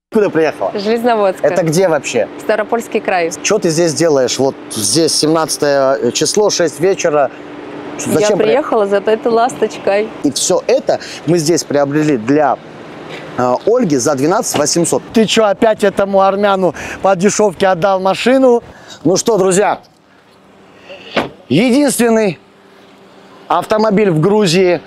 Куда приехала? Железноводск. Это где вообще? Ставропольский край. Что ты здесь делаешь? Вот здесь 17 число, 6 вечера. Зачем Я приехала за этой ласточкой. И все это мы здесь приобрели для Ольги за 12 800. Ты что, опять этому армяну по дешевке отдал машину? Ну что, друзья, единственный автомобиль в Грузии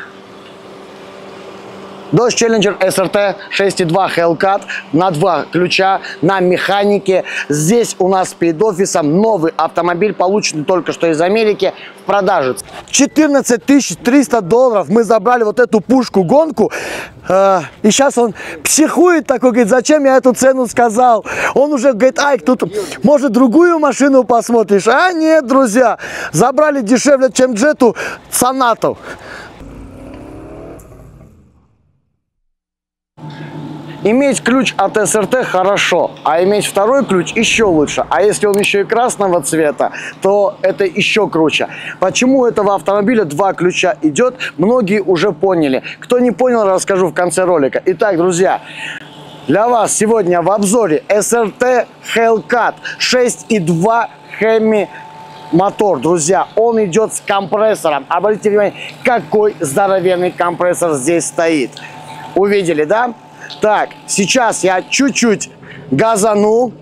Dodge Challenger SRT 6.2 Hellcat на 2 ключа, на механике. Здесь у нас перед офисом новый автомобиль, полученный только что из Америки, в продаже. 14 300 долларов мы забрали вот эту пушку-гонку. И сейчас он психует такой, говорит, зачем я эту цену сказал? Он уже говорит, Айк, тут может другую машину посмотришь? А нет, друзья, забрали дешевле, чем Джету Сонату. Иметь ключ от СРТ хорошо, а иметь второй ключ еще лучше. А если он еще и красного цвета, то это еще круче. Почему у этого автомобиля 2 ключа идет, многие уже поняли. Кто не понял, расскажу в конце ролика. Итак, друзья, для вас сегодня в обзоре SRT Hellcat 6.2 Hemi мотор, друзья. Он идет с компрессором. Обратите внимание, какой здоровенный компрессор здесь стоит. Увидели, да? Так, сейчас я чуть-чуть газану.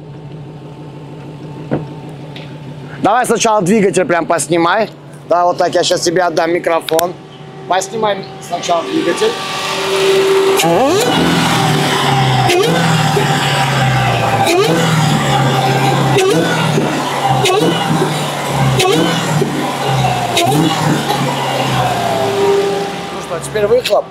Давай сначала двигатель прям поснимай. Да, вот так я сейчас тебе отдам микрофон. Поснимай сначала двигатель. Ну что, теперь выхлоп.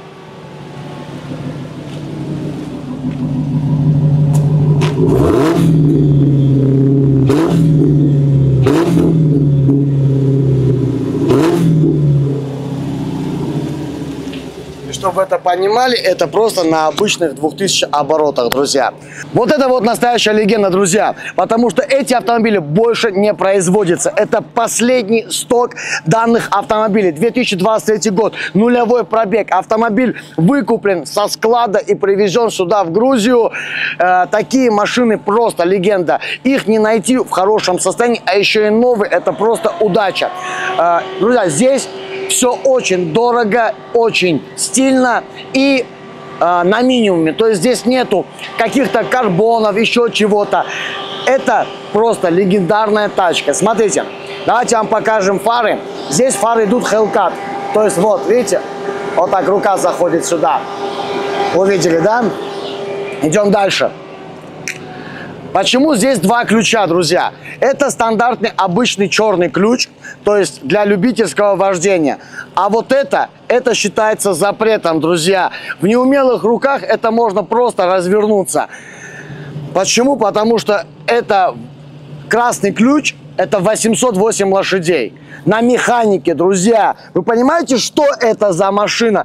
Чтобы вы это понимали, это просто на обычных 2000 оборотах, друзья. Вот это вот настоящая легенда, друзья. Потому что эти автомобили больше не производятся. Это последний сток данных автомобилей. 2023 год, нулевой пробег. Автомобиль выкуплен со склада и привезен сюда, в Грузию. Такие машины просто легенда. Их не найти в хорошем состоянии, а еще и новые. Это просто удача. Друзья, здесь все очень дорого, очень стильно и на минимуме. То есть здесь нету каких-то карбонов, еще чего-то. Это просто легендарная тачка. Смотрите, давайте вам покажем фары. Здесь фары идут Hellcat. То есть вот, видите, вот так рука заходит сюда. Увидели, да? Идем дальше. Почему здесь 2 ключа, друзья? Это стандартный обычный черный ключ, то есть для любительского вождения. А вот это считается запретом, друзья. В неумелых руках это можно просто развернуться. Почему? Потому что это красный ключ, это 808 лошадей. На механике, друзья. Вы понимаете, что это за машина?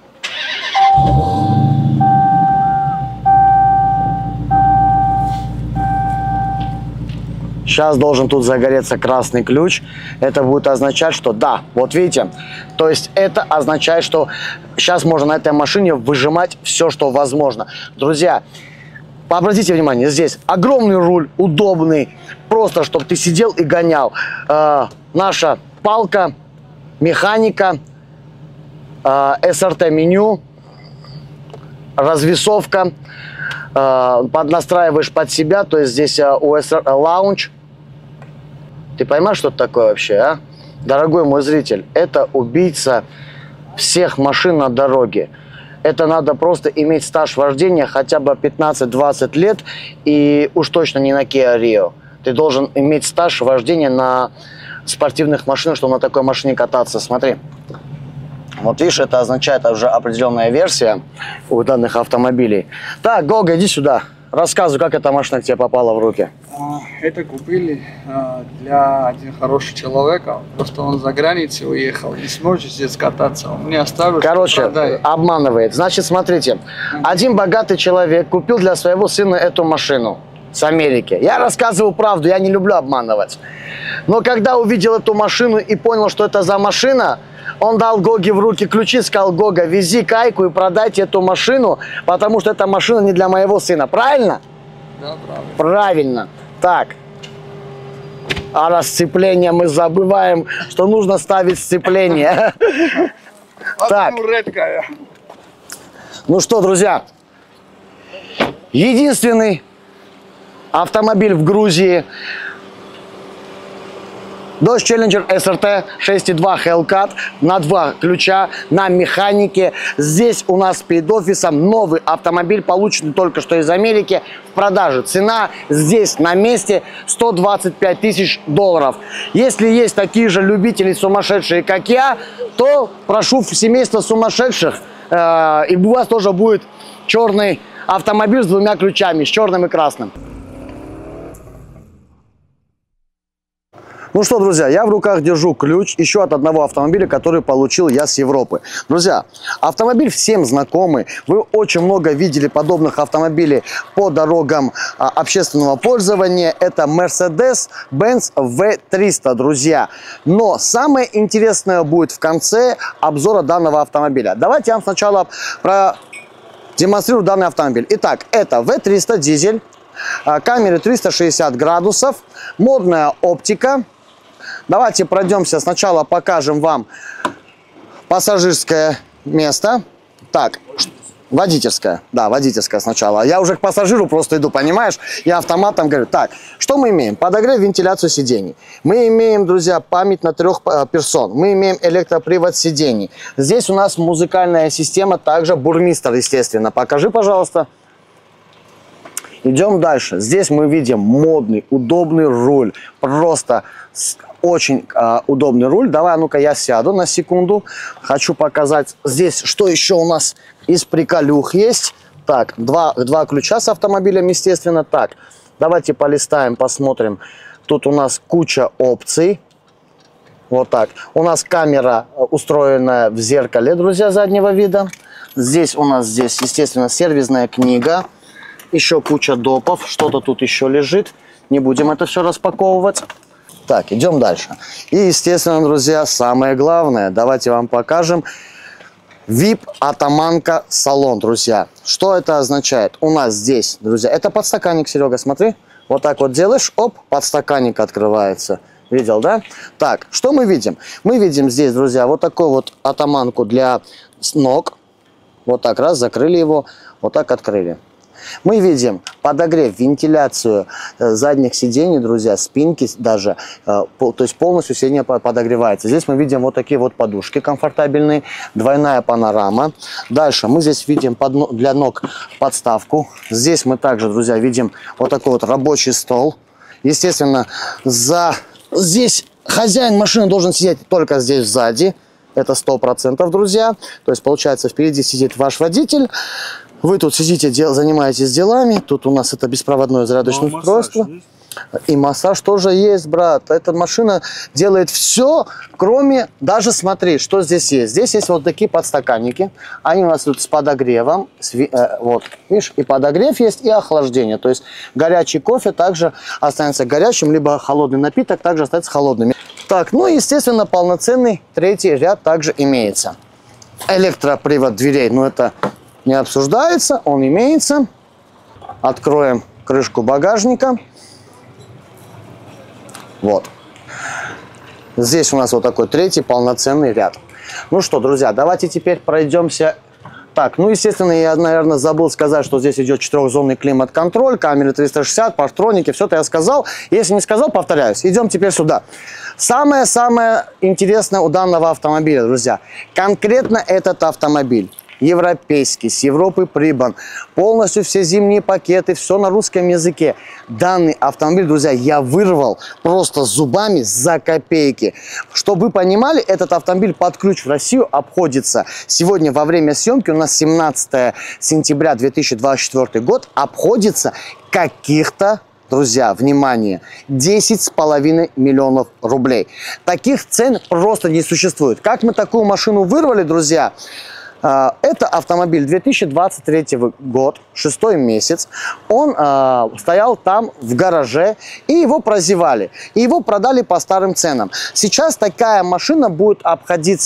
Сейчас должен тут загореться красный ключ. Это будет означать, что да, вот видите. То есть это означает, что сейчас можно на этой машине выжимать все, что возможно. Друзья, обратите внимание, здесь огромный руль, удобный. Просто, чтобы ты сидел и гонял. Наша палка, механика, SRT-меню, развесовка. Поднастраиваешь под себя, то есть здесь OS лаунж. Ты понимаешь, что это такое вообще, а? Дорогой мой зритель, это убийца всех машин на дороге. Это надо просто иметь стаж вождения хотя бы 15-20 лет, и уж точно не на Kia Rio. Ты должен иметь стаж вождения на спортивных машинах, чтобы на такой машине кататься. Смотри. Вот видишь, это означает уже определенная версия у данных автомобилей. Так, Гога, иди сюда. Рассказывай, как эта машина к тебе попала в руки. Это купили для один хорошего человека. Просто он за границей уехал. Не сможет здесь кататься. Он мне оставил. Короче, обманывает. Значит, смотрите. Один богатый человек купил для своего сына эту машину с Америки. Я рассказываю правду, я не люблю обманывать. Но когда увидел эту машину и понял, что это за машина, Он дал Гоге в руки ключи, сказал: Гога, вези Кайку и продайте эту машину, потому что эта машина не для моего сына. Правильно? Да, правильно. Правильно. Так. А раз сцепление мы забываем, что нужно ставить сцепление. Так. Ну что, друзья, единственный автомобиль в Грузии Dodge Challenger SRT 6.2 Hellcat на 2 ключа, на механике. Здесь у нас перед офисом новый автомобиль, полученный только что из Америки, в продаже. Цена здесь на месте $125 тысяч. Если есть такие же любители сумасшедшие, как я, то прошу в семейство сумасшедших, и у вас тоже будет черный автомобиль с 2 ключами, с черным и красным. Ну что, друзья, я в руках держу ключ еще от одного автомобиля, который получил я с Европы. Друзья, автомобиль всем знакомый. Вы очень много видели подобных автомобилей по дорогам общественного пользования. Это Mercedes-Benz V300, друзья. Но самое интересное будет в конце обзора данного автомобиля. Давайте я вам сначала продемонстрирую данный автомобиль. Итак, это V300 дизель, камеры 360 градусов, модная оптика. Давайте пройдемся, сначала покажем вам пассажирское место. Так, водительское. Да, водительское сначала. Я уже к пассажиру просто иду, понимаешь? Я автоматом говорю. Так, что мы имеем? Подогрев, вентиляцию сидений. Мы имеем, друзья, память на 3 персон. Мы имеем электропривод сидений. Здесь у нас музыкальная система, также бурмистр, естественно. Покажи, пожалуйста. Идем дальше. Здесь мы видим модный, удобный руль. Просто очень удобный руль. Давай, ну-ка, я сяду на секунду. Хочу показать здесь, что еще у нас из приколюх есть. Так, два ключа с автомобилем, естественно. Так, давайте полистаем, посмотрим. Тут у нас куча опций. Вот так. У нас камера устроенная в зеркале, друзья, заднего вида. Здесь у нас, естественно, сервисная книга. Еще куча допов, что-то тут еще лежит. Не будем это все распаковывать. Так, идем дальше. И, естественно, друзья, самое главное, давайте вам покажем. VIP-атаманка салон, друзья. Что это означает? У нас здесь, друзья, это подстаканник, Серега, смотри. Вот так вот делаешь, оп, подстаканник открывается. Видел, да? Так, что мы видим? Мы видим здесь, друзья, вот такую вот атаманку для ног. Вот так раз, закрыли его, вот так открыли. Мы видим подогрев, вентиляцию задних сидений, друзья, спинки даже, то есть полностью сиденье подогревается. Здесь мы видим вот такие вот подушки комфортабельные, двойная панорама. Дальше мы здесь видим для ног подставку. Здесь мы также, друзья, видим вот такой вот рабочий стол. Естественно, здесь хозяин машины должен сидеть только здесь сзади. Это 100%, друзья. То есть, получается, впереди сидит ваш водитель. Вы тут сидите, занимаетесь делами. Тут у нас это беспроводное зарядочное устройство. И массаж тоже есть, брат. Эта машина делает все, кроме... Даже смотри, что здесь есть. Здесь есть вот такие подстаканники. Они у нас тут с подогревом. Вот, видишь, и подогрев есть, и охлаждение. То есть горячий кофе также останется горячим, либо холодный напиток также останется холодным. Так, ну и, естественно, полноценный третий ряд также имеется. Электропривод дверей, ну это не обсуждается, он имеется. Откроем крышку багажника. Вот. Здесь у нас вот такой третий полноценный ряд. Ну что, друзья, давайте теперь пройдемся. Так, ну, естественно, я, наверное, забыл сказать, что здесь идет 4-зонный климат-контроль, камеры 360, парктроники, все это я сказал. Если не сказал, повторяюсь. Идем теперь сюда. Самое-самое интересное у данного автомобиля, друзья, конкретно этот автомобиль. Европейский, с Европы прибан, полностью все зимние пакеты, все на русском языке. Данный автомобиль, друзья, я вырвал просто зубами за копейки. Чтобы вы понимали, этот автомобиль под ключ в Россию обходится. Сегодня во время съемки, у нас 17 сентября 2024 год, обходится каких-то, друзья, внимание, 10,5 миллионов рублей. Таких цен просто не существует. Как мы такую машину вырвали, друзья? Это автомобиль 2023 год, 6-й месяц. Он стоял там в гараже, и его прозевали. И его продали по старым ценам. Сейчас такая машина будет обходиться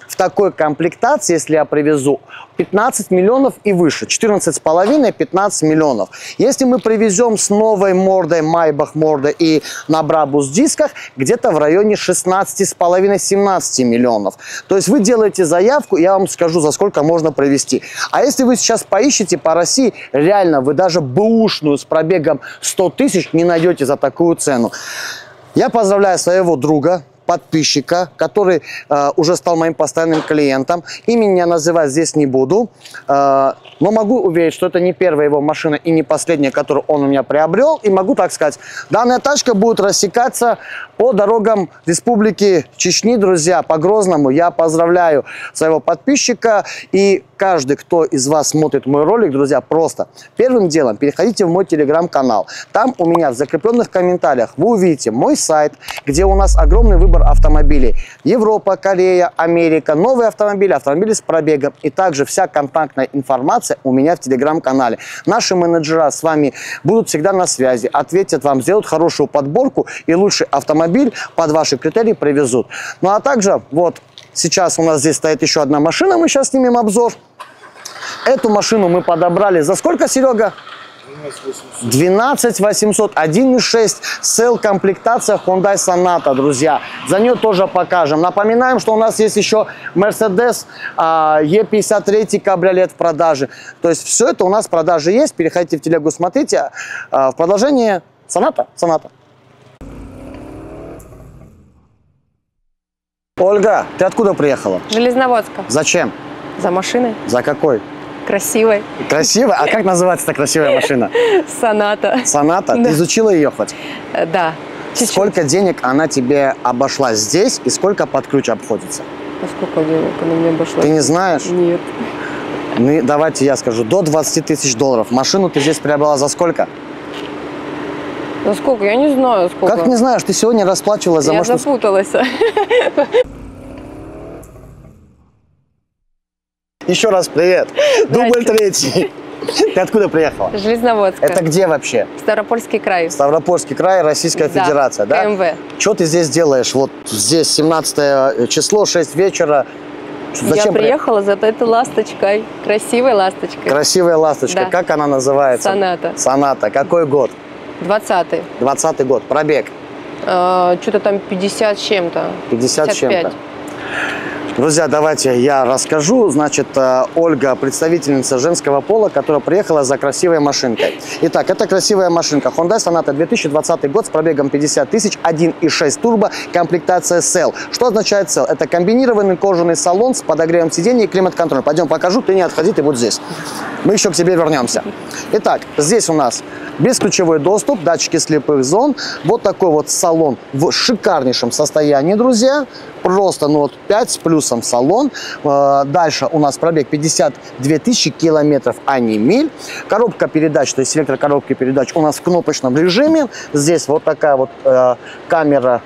в такой комплектации, если я привезу, 15 миллионов и выше. 14,5-15 миллионов. Если мы привезем с новой мордой, Майбах мордой и на Брабус дисках, где-то в районе 16,5-17 миллионов. То есть вы делаете заявку, я вам скажу, за сколько можно привезти. А если вы сейчас поищете по России, реально вы даже бэушную с пробегом 100 тысяч не найдете за такую цену. Я поздравляю своего друга, подписчика, который уже стал моим постоянным клиентом. Имени я называть здесь не буду, но могу уверить, что это не первая его машина и не последняя, которую он у меня приобрел. И могу так сказать, данная тачка будет рассекаться по дорогам Республики Чечни, друзья, по Грозному. Я поздравляю своего подписчика. И каждый, кто из вас смотрит мой ролик, друзья, просто первым делом переходите в мой телеграм-канал. Там у меня в закрепленных комментариях вы увидите мой сайт, где у нас огромный выбор автомобилей. Европа, Корея, Америка, новые автомобили, автомобили с пробегом. И также вся контактная информация у меня в телеграм-канале. Наши менеджера с вами будут всегда на связи, ответят вам, сделают хорошую подборку и лучший автомобиль под ваши критерии привезут. Ну а также вот сейчас у нас здесь стоит еще одна машина, мы сейчас снимем обзор. Эту машину мы подобрали за сколько, Серега? 12 800, 1.6 Cell комплектация Hyundai Sonata, друзья. За нее тоже покажем. Напоминаем, что у нас есть еще Mercedes E53 кабриолет в продаже. То есть все это у нас в продаже есть. Переходите в телегу, смотрите. В продолжение Sonata. Ольга, ты откуда приехала? Железноводска. Зачем? За машиной. За какой? Красивой. Красивая? А как называется эта красивая машина? Соната. Соната? Да. Ты изучила ее хоть? Да. Чуть-чуть. Сколько денег она тебе обошлась здесь и сколько под ключ обходится? А сколько денег она мне обошлась? Ты не знаешь? Нет. Ну, давайте я скажу. До 20 тысяч долларов. Машину ты здесь приобрела за сколько? Ну сколько? Я не знаю, сколько. Как не знаешь? Ты сегодня расплачивалась за Я машину. запуталась. Еще раз привет. Дубль третий. Ты откуда приехала? Железноводска. Это где вообще? Ставропольский край. Ставропольский край, Российская Да, Федерация, да? КМВ. Что ты здесь делаешь? Вот здесь 17 число, 6 вечера. Я приехала за этой ласточкой. Красивой ласточкой. Красивая ласточка. Да. Как она называется? Соната. Соната. Какой год? 20-й. 20-й год. Пробег. Что-то там 50 с чем-то. 50 с чем-то. Друзья, давайте я расскажу. Значит, Ольга, представительница женского пола, которая приехала за красивой машинкой. Итак, это красивая машинка. Hyundai Sonata 2020 год с пробегом 50 тысяч, 1.6 турбо, комплектация Cell. Что означает Cell? Это комбинированный кожаный салон с подогревом сидений и климат-контролем. Пойдем покажу, ты не отходи, ты будь здесь. Мы еще к тебе вернемся. Итак, здесь у нас бесключевой доступ, датчики слепых зон. Вот такой вот салон в шикарнейшем состоянии, друзья. Просто, ну вот 5 с плюсом салон. Дальше у нас пробег 52 тысячи километров, а не миль. Коробка передач, то есть селектор коробки передач у нас в кнопочном режиме. Здесь вот такая вот камера,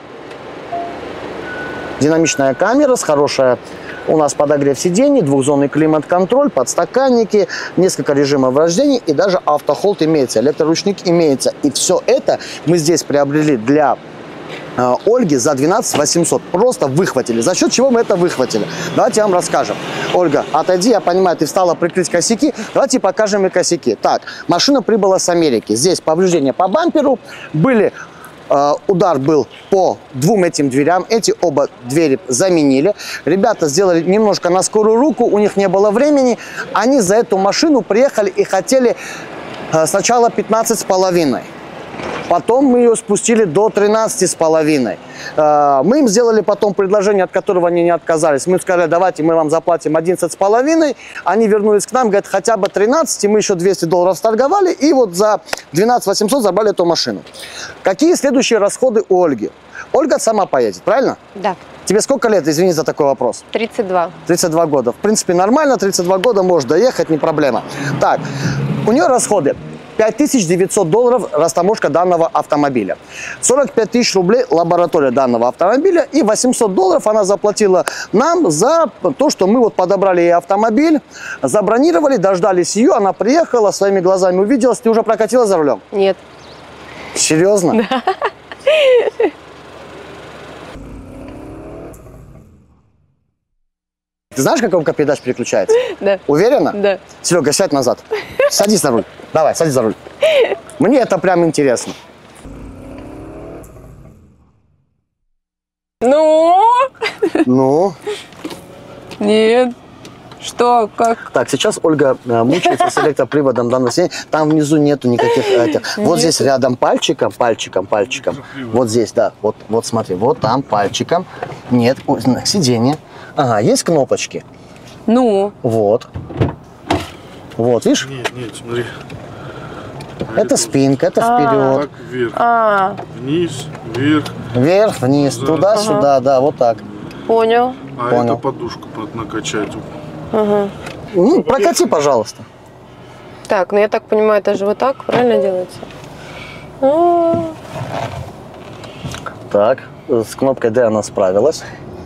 динамичная камера с хорошая. У нас подогрев сидений, двухзонный климат-контроль, подстаканники, несколько режимов вождения и даже автохолд имеется, электроручник имеется. И все это мы здесь приобрели для Ольги за 12 800. Просто выхватили. За счет чего мы это выхватили? Давайте я вам расскажем. Ольга, отойди, я понимаю, ты встала прикрыть косяки. Давайте покажем и косяки. Так, машина прибыла с Америки. Здесь повреждения по бамперу были. Удар был по двум этим дверям. Эти оба двери заменили. Ребята сделали немножко на скорую руку. У них не было времени. Они за эту машину приехали и хотели сначала 15,5. Потом мы ее спустили до 13,5. Мы им сделали потом предложение, от которого они не отказались. Мы сказали, давайте мы вам заплатим 11,5. Они вернулись к нам, говорят, хотя бы 13. И мы еще 200 долларов сторговали. И вот за 12 800 забрали эту машину. Какие следующие расходы у Ольги? Ольга сама поедет, правильно? Да. Тебе сколько лет, извини за такой вопрос? 32. 32 года. В принципе, нормально, 32 года можешь доехать, не проблема. Так, у нее расходы. 5900 долларов растаможка данного автомобиля. 45 тысяч рублей лаборатория данного автомобиля. И 800 долларов она заплатила нам за то, что мы вот подобрали ей автомобиль, забронировали, дождались ее, она приехала, своими глазами увиделась. Ты уже прокатила за рулем? Нет. Серьезно? Да. Ты знаешь, как коробка передач переключается? Да. Уверена? Да. Серега, сядь назад. Садись на руль. Давай, садись за руль. Мне это прям интересно. Ну? Ну? Нет. Что? Как? Так, сейчас Ольга мучается с электроприводом данного сиденья. Там внизу нету никаких этих. Вот здесь рядом пальчиком. Вот здесь, да. Вот смотри, вот там пальчиком. Нет, сиденье. Ага, есть кнопочки. Ну? Вот. Вот, видишь? Нет, смотри. Это спинка, это вперед. Так вверх. Вниз, вверх. Вверх, вниз, туда-сюда, да, вот так. Понял. А Понял. это подушку накачать. Ну, прокати, пожалуйста. Так, ну я так понимаю, это же вот так правильно делается? Так, с кнопкой D она справилась.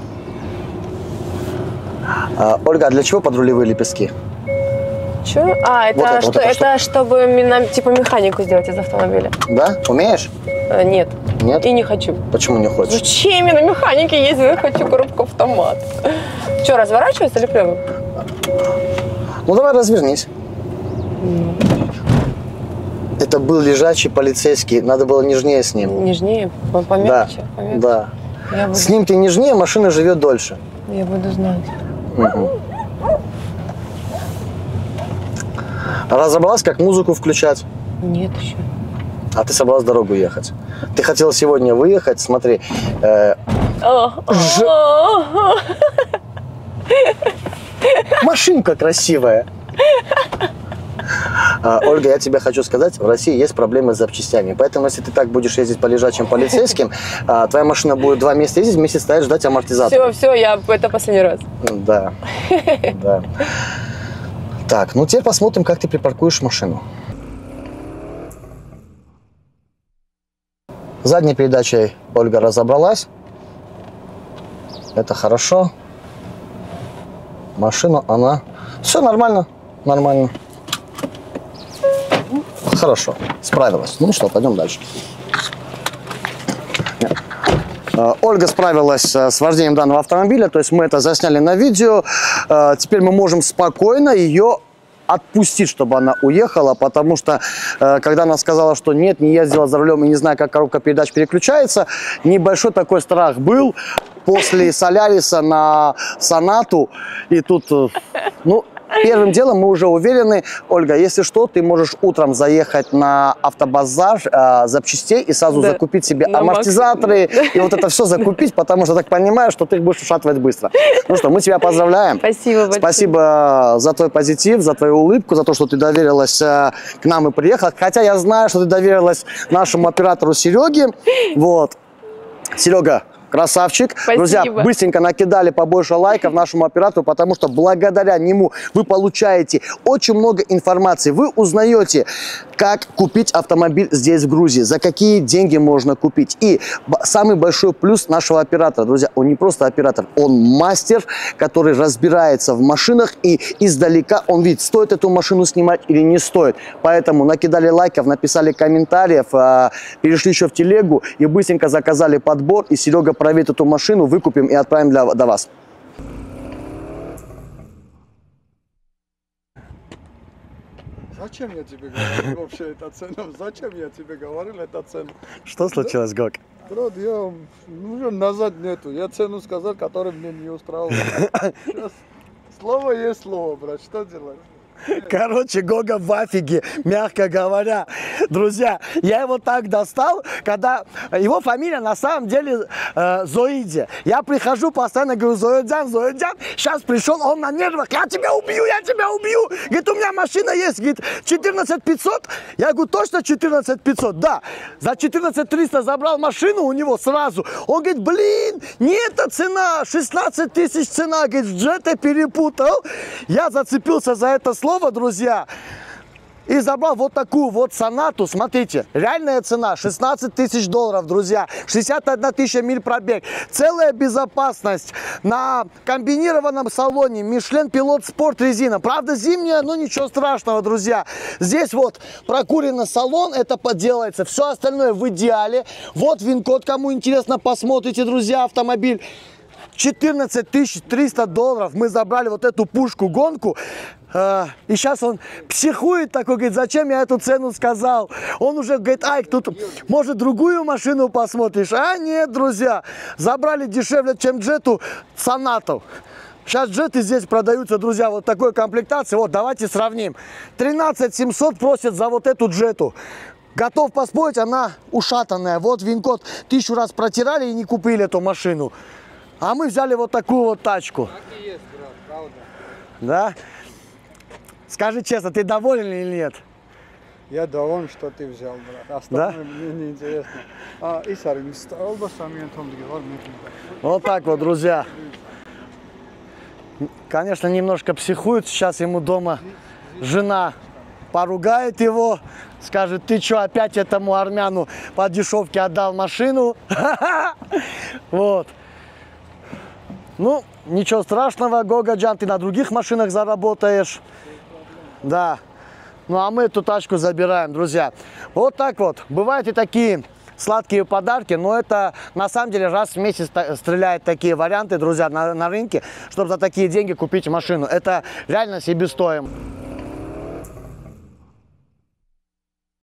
Ольга, а для чего подрулевые лепестки? Че? А, это, Вот это, что, вот это это чтобы именно, типа механику сделать из автомобиля. Да? Умеешь? Нет. Нет? И не хочу. Почему не хочешь? Зачем я на механике ездить? Я хочу коробку автомат. Что, разворачивается или прямо? Ну давай развернись. Это был лежачий полицейский, надо было нежнее с ним. Нежнее, Да, помягче. Помягче. да. Я буду, С ним ты нежнее, машина живет дольше. я буду знать. Угу. Разобралась, как музыку включать? Нет еще. А ты собралась дорогу ехать. Ты хотела сегодня выехать, смотри. Машинка красивая. Ольга, я тебе хочу сказать, в России есть проблемы с запчастями. Поэтому, если ты так будешь ездить по лежачим полицейским, твоя машина будет 2 месяца ездить, месяц стоять, ждать амортизатора. Все, я это последний раз. Да, да. Так, ну теперь посмотрим, как ты припаркуешь машину. С задней передачей Ольга разобралась. Это хорошо. Машина, она... Все нормально, нормально. Хорошо, справилась. Ну что, пойдем дальше. Ольга справилась с вождением данного автомобиля, то есть мы это засняли на видео. Теперь мы можем спокойно ее отпустить, чтобы она уехала, потому что, когда она сказала, что нет, не ездила за рулем и не знаю, как коробка передач переключается, небольшой такой страх был после Соляриса на Сонату, и тут, ну, первым делом мы уже уверены, Ольга, если что, ты можешь утром заехать на автобазар запчастей и сразу закупить себе амортизаторы и вот это все закупить, потому что так понимаю, что ты их будешь ушатывать быстро. Ну что, мы тебя поздравляем. Спасибо большое. Спасибо за твой позитив, за твою улыбку, за то, что ты доверилась к нам и приехала. Хотя я знаю, что ты доверилась нашему оператору Сереге. Вот. Серега, красавчик. Спасибо. Друзья, быстренько накидали побольше лайков нашему оператору, потому что благодаря нему вы получаете очень много информации. Вы узнаете, как купить автомобиль здесь, в Грузии, за какие деньги можно купить. И самый большой плюс нашего оператора, друзья, он не просто оператор, он мастер, который разбирается в машинах, и издалека он видит, стоит эту машину снимать или не стоит. Поэтому накидали лайков, написали комментариев, перешли еще в телегу и быстренько заказали подбор, и Серега проверит эту машину, выкупим и отправим до вас. Зачем я тебе говорил вообще эту цену? Зачем я тебе говорил эту цену? Что случилось, Гок? Брат, я уже назад нету. Я цену сказал, которая мне не устраивала. Сейчас слово есть слово, брат. Что делать? Короче, Гога в афиге, мягко говоря. Друзья, я его так достал, когда его фамилия на самом деле Зоиди. Я прихожу, постоянно говорю, Зоидян, Зоидян. Сейчас пришел, он на нервах, я тебя убью, я тебя убью. Говорит, у меня машина есть, говорит, 14 500. Я говорю, точно 14 500? Да. За 14 300 забрал машину у него сразу. Он говорит, блин, не эта цена, 16 тысяч цена. Говорит, в джете перепутал. Я зацепился за это слово, друзья, и забрал вот такую вот Сонату. Смотрите, реальная цена 16 тысяч долларов, друзья, 61 тысяча миль пробег, целая безопасность на комбинированном салоне, Michelin Pilot Sport резина, правда зимняя, но ничего страшного, друзья. Здесь вот прокуренный салон, это подделается, все остальное в идеале. Вот ВИН-код, кому интересно, посмотрите, друзья, автомобиль. 14 300 долларов мы забрали вот эту пушку-гонку. И сейчас он психует такой, говорит, зачем я эту цену сказал? Он уже говорит, Айк, тут может другую машину посмотришь? А нет, друзья, забрали дешевле, чем джету Сонату. Сейчас джеты здесь продаются, друзья, вот такой комплектации. Вот, давайте сравним. 13 700 просят за вот эту джету. Готов поспорить, она ушатанная. Вот Винкод 1000 раз протирали и не купили эту машину. А мы взяли вот такую вот тачку. Так и есть, брат, правда. Да? Скажи честно, ты доволен или нет? Я доволен, что ты взял, брат. Остальное мне не интересно. Исар, Вот так вот, друзья. Конечно, немножко психует. Сейчас ему дома жена поругает его. Скажет, ты что, опять этому армяну по дешевке отдал машину? Вот. Ну, ничего страшного, Гога-джан, ты на других машинах заработаешь. Да. Ну, а мы эту тачку забираем, друзья. Вот так вот. Бывают и такие сладкие подарки, но это на самом деле раз в месяц стреляют такие варианты, друзья, на рынке, чтобы за такие деньги купить машину. Это реально себестоимость.